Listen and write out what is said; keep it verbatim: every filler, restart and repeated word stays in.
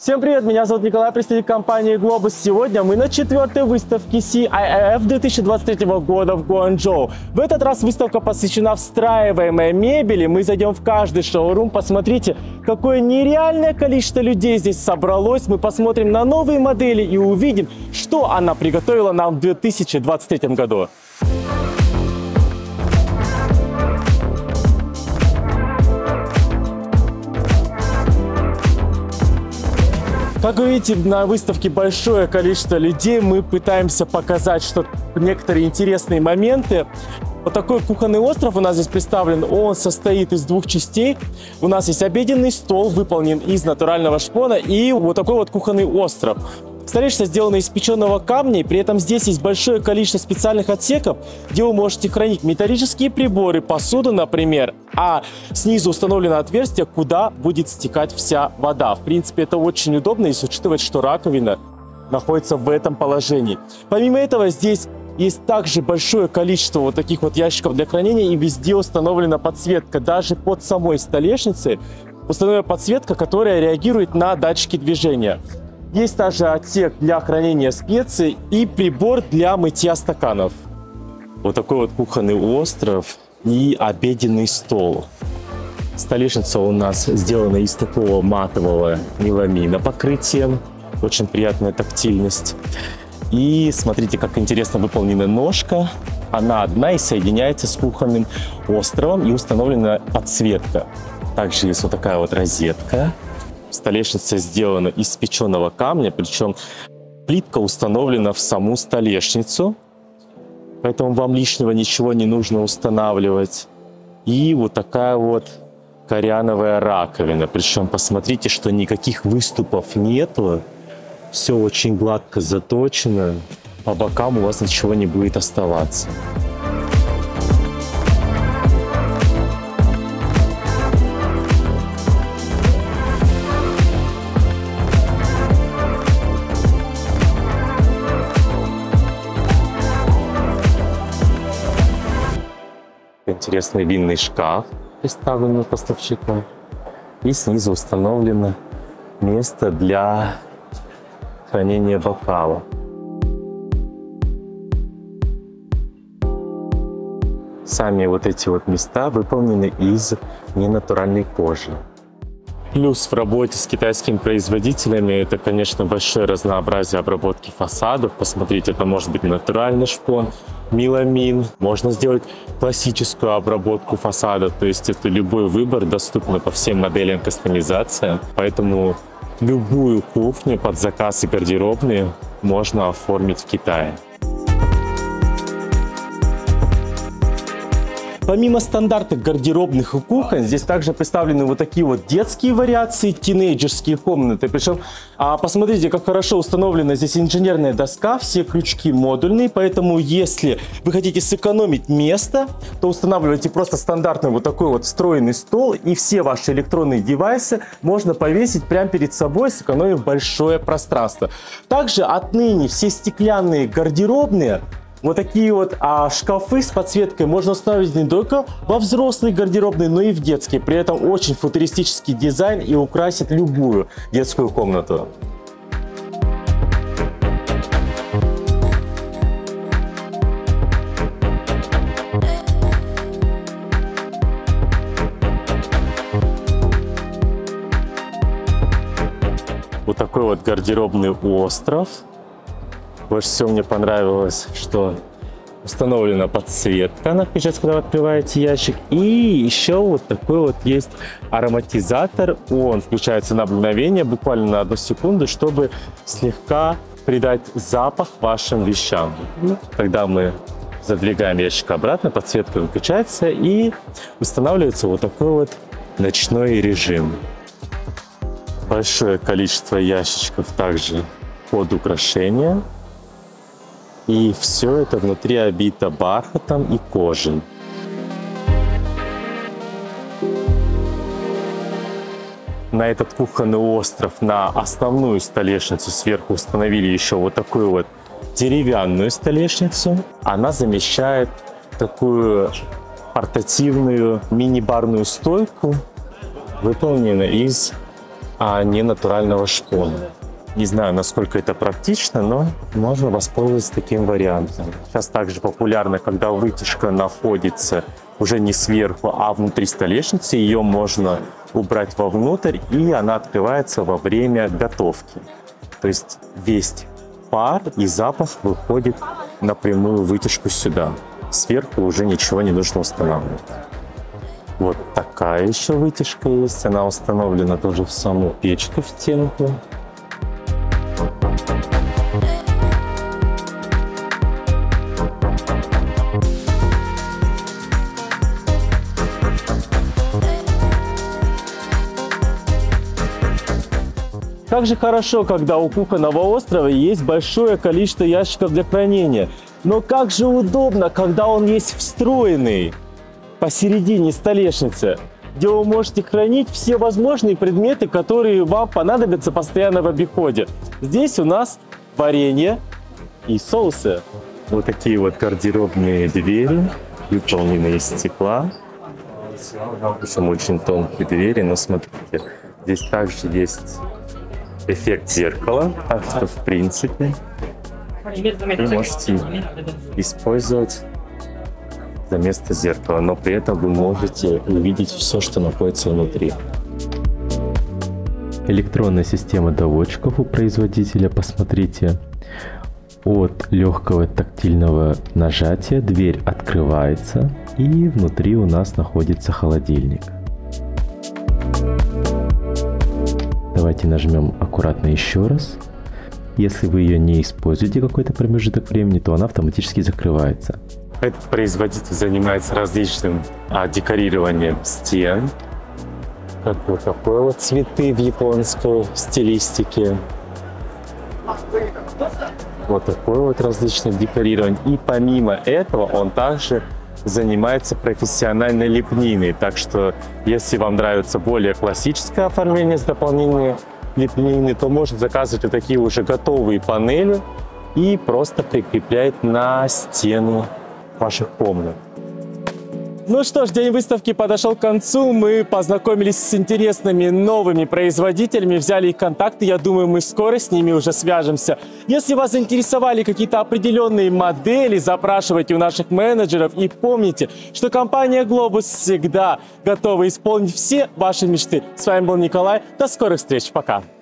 Всем привет, меня зовут Николай, представитель компании Globus. Сегодня мы на четвертой выставке си ай ай эф две тысячи двадцать третьего года в Гуанчжоу. В этот раз выставка посвящена встраиваемой мебели. Мы зайдем в каждый шоурум, посмотрите, какое нереальное количество людей здесь собралось. Мы посмотрим на новые модели и увидим, что она приготовила нам в две тысячи двадцать третьем году. Как вы видите, на выставке большое количество людей. Мы пытаемся показать что некоторые интересные моменты. Вот такой кухонный остров у нас здесь представлен. Он состоит из двух частей. У нас есть обеденный стол, выполнен из натурального шпона, и вот такой вот кухонный остров. Столешница сделана из печеного камня, и при этом здесь есть большое количество специальных отсеков, где вы можете хранить металлические приборы, посуду, например, а снизу установлено отверстие, куда будет стекать вся вода. В принципе, это очень удобно, если учитывать, что раковина находится в этом положении. Помимо этого, здесь есть также большое количество вот таких вот ящиков для хранения, и везде установлена подсветка. Даже под самой столешницей установлена подсветка, которая реагирует на датчики движения. Есть также отсек для хранения специй и прибор для мытья стаканов. Вот такой вот кухонный остров и обеденный стол. Столешница у нас сделана из такого матового меламина покрытия. Очень приятная тактильность. И смотрите, как интересно выполнена ножка. Она одна и соединяется с кухонным островом, и установлена подсветка. Также есть вот такая вот розетка. Столешница сделана из печеного камня, причем плитка установлена в саму столешницу, поэтому вам лишнего ничего не нужно устанавливать. И вот такая вот кoriановая раковина, причем посмотрите, что никаких выступов нету, все очень гладко заточено, по бокам у вас ничего не будет оставаться. Интересный винный шкаф, представленный поставщиком. И снизу установлено место для хранения бокала. Сами вот эти вот места выполнены из ненатуральной кожи. Плюс в работе с китайскими производителями это, конечно, большое разнообразие обработки фасадов. Посмотрите, это может быть натуральный шпон, меламин. Можно сделать классическую обработку фасада, то есть это любой выбор, доступный по всем моделям кастомизации. Поэтому любую кухню под заказ и гардеробные можно оформить в Китае. Помимо стандартных гардеробных и кухонь, здесь также представлены вот такие вот детские вариации, тинейджерские комнаты. Причем, а, посмотрите, как хорошо установлена здесь инженерная доска, все крючки модульные, поэтому если вы хотите сэкономить место, то устанавливайте просто стандартный вот такой вот встроенный стол, и все ваши электронные девайсы можно повесить прямо перед собой, сэкономив большое пространство. Также отныне все стеклянные гардеробные, вот такие вот а, шкафы с подсветкой можно установить не только во взрослые гардеробные, но и в детские. При этом очень футуристический дизайн и украсит любую детскую комнату. Вот такой вот гардеробный остров. Больше всего мне понравилось, что установлена подсветка, она включается, когда вы открываете ящик. И еще вот такой вот есть ароматизатор. Он включается на мгновение, буквально на одну секунду, чтобы слегка придать запах вашим вещам. Когда мы задвигаем ящик обратно, подсветка выключается и устанавливается вот такой вот ночной режим. Большое количество ящичков также под украшения. И все это внутри обито бархатом и кожей. На этот кухонный остров, на основную столешницу сверху установили еще вот такую вот деревянную столешницу. Она замещает такую портативную мини-барную стойку, выполненную из а не натурального шпона. Не знаю, насколько это практично, но можно воспользоваться таким вариантом. Сейчас также популярно, когда вытяжка находится уже не сверху, а внутри столешницы. Ее можно убрать вовнутрь, и она открывается во время готовки. То есть весь пар и запах выходит напрямую в вытяжку сюда. Сверху уже ничего не нужно устанавливать. Вот такая еще вытяжка есть. Она установлена тоже в саму печку, в стенку. Как же хорошо, когда у кухонного острова есть большое количество ящиков для хранения. Но как же удобно, когда он есть встроенный посередине столешницы, где вы можете хранить все возможные предметы, которые вам понадобятся постоянно в обиходе. Здесь у нас варенье и соусы. Вот такие вот гардеробные двери, выполненные из стекла. Причем очень тонкие двери, но смотрите, здесь также есть эффект зеркала, так что в принципе вы можете использовать за место зеркала, но при этом вы можете увидеть все, что находится внутри. Электронная система доводчиков у производителя, посмотрите, от легкого тактильного нажатия дверь открывается, и внутри у нас находится холодильник. Давайте нажмем аккуратно еще раз. Если вы ее не используете какой-то промежуток времени, то она автоматически закрывается. Этот производитель занимается различным а, декорированием стен. Как вот такое вот цветы в японской стилистике. Вот такое вот различное декорирование. И помимо этого он также занимается профессиональной лепниной. Так что, если вам нравится более классическое оформление с дополнением лепнины, то можно заказывать вот такие уже готовые панели и просто прикреплять на стену ваших комнат. Ну что ж, день выставки подошел к концу. Мы познакомились с интересными новыми производителями, взяли их контакты. Я думаю, мы скоро с ними уже свяжемся. Если вас заинтересовали какие-то определенные модели, запрашивайте у наших менеджеров. И помните, что компания Globus всегда готова исполнить все ваши мечты. С вами был Николай. До скорых встреч. Пока.